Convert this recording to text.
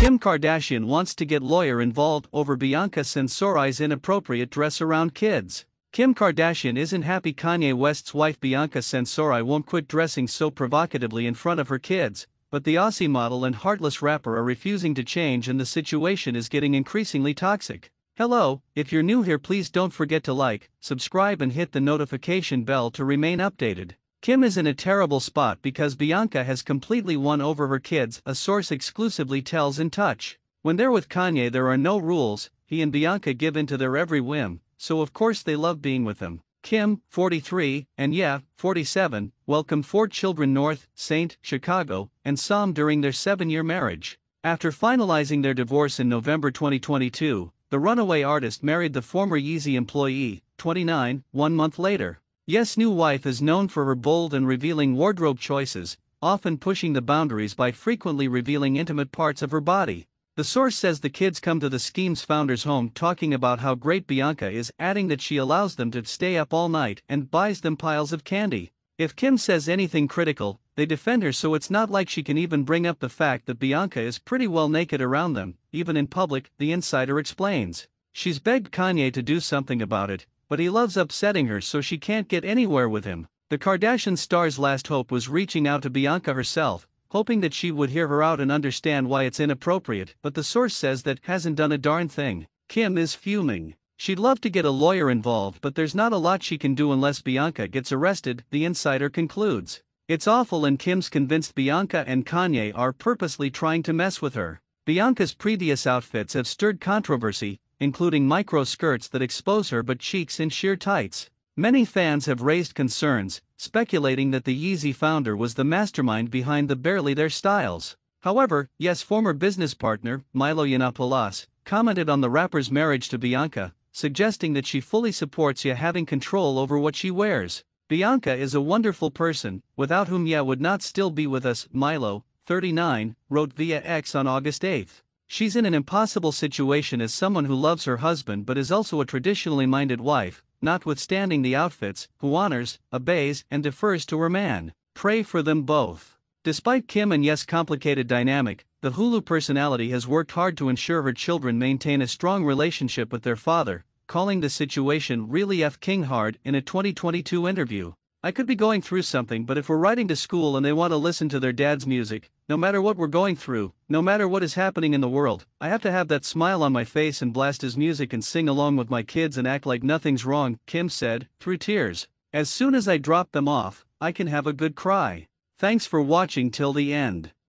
Kim Kardashian wants to get lawyer involved over Bianca Censori's inappropriate dress around kids. Kim Kardashian isn't happy Kanye West's wife Bianca Censori won't quit dressing so provocatively in front of her kids, but the Aussie model and heartless rapper are refusing to change and the situation is getting increasingly toxic. Hello, if you're new here please don't forget to like, subscribe and hit the notification bell to remain updated. Kim is in a terrible spot because Bianca has completely won over her kids, a source exclusively tells In Touch. When they're with Kanye there are no rules, he and Bianca give in to their every whim, so of course they love being with him. Kim, 43, and 47, welcomed 4 children North, St. Chicago, and Psalm during their 7-year marriage. After finalizing their divorce in November 2022, the runaway artist married the former Yeezy employee, 29, 1 month later. Ye's new wife is known for her bold and revealing wardrobe choices, often pushing the boundaries by frequently revealing intimate parts of her body. The source says the kids come to the scheme's founder's home talking about how great Bianca is, adding that she allows them to stay up all night and buys them piles of candy. If Kim says anything critical, they defend her, so it's not like she can even bring up the fact that Bianca is pretty well naked around them, even in public, the insider explains. She's begged Kanye to do something about it, but he loves upsetting her so she can't get anywhere with him. The Kardashian star's last hope was reaching out to Bianca herself, hoping that she would hear her out and understand why it's inappropriate, but the source says that hasn't done a darn thing. Kim is fuming. She'd love to get a lawyer involved, but there's not a lot she can do unless Bianca gets arrested, the insider concludes. It's awful and Kim's convinced Bianca and Kanye are purposely trying to mess with her. Bianca's previous outfits have stirred controversy, including micro skirts that expose her butt cheeks in sheer tights. Many fans have raised concerns, speculating that the Yeezy founder was the mastermind behind the barely their styles. However, Ye's former business partner, Milo Yiannopoulos, commented on the rapper's marriage to Bianca, suggesting that she fully supports Ye having control over what she wears. Bianca is a wonderful person, without whom Ye would not still be with us, Milo, 39, wrote via X on August 8. She's in an impossible situation as someone who loves her husband but is also a traditionally minded wife, notwithstanding the outfits, who honors, obeys, and defers to her man. Pray for them both. Despite Kim and Ye's complicated dynamic, the Hulu personality has worked hard to ensure her children maintain a strong relationship with their father, calling the situation really F***ing hard in a 2022 interview. I could be going through something, but if we're riding to school and they want to listen to their dad's music, no matter what we're going through, no matter what is happening in the world, I have to have that smile on my face and blast his music and sing along with my kids and act like nothing's wrong, Kim said, through tears. As soon as I drop them off, I can have a good cry. Thanks for watching till the end.